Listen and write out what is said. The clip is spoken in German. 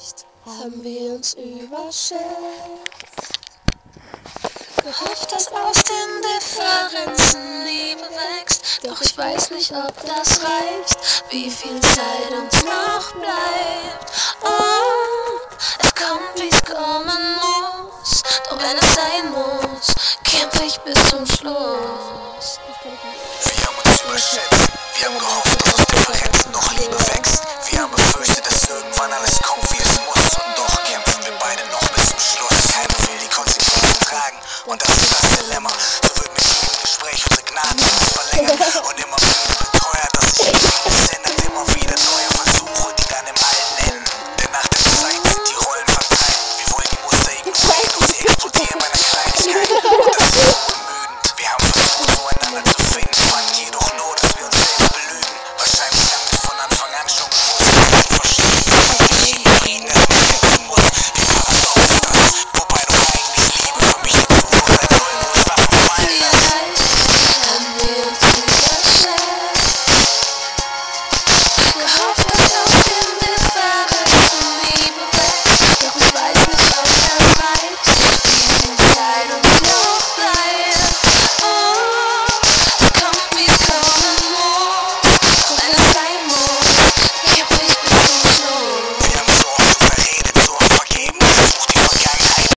Vielleicht haben wir uns überschätzt. Gehofft, dass aus den Differenzen Liebe wächst. Doch ich weiß nicht, ob das reicht, wie viel Zeit uns noch bleibt.